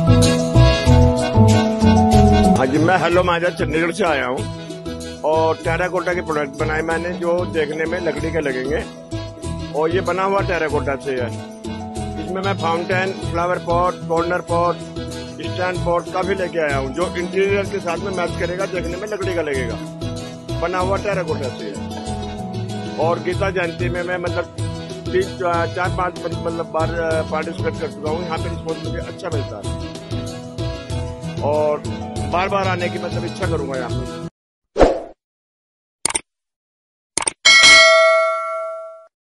हाँ जी, मैं हेलो महाराज चंडीगढ़ से आया हूँ और टेराकोटा के प्रोडक्ट बनाए मैंने जो देखने में लकड़ी के लगेंगे और ये बना हुआ टेराकोटा से है। इसमें मैं fountain, flower pot, corner pot, stand pot काफी लेके आया हूँ जो इंटीरियर के साथ में मैच करेगा, देखने में लकड़ी का लगेगा। बना हुआ टेराकोटा से है। और गीता जयंती में मैं मतलब 4-5 मतलब बार पार्टिसिपेट कर चुका हूँ। यहाँ पे रिस्पॉन्स मुझे अच्छा मिलता है और बार बार आने की मतलब इच्छा करूंगा यहाँ पे।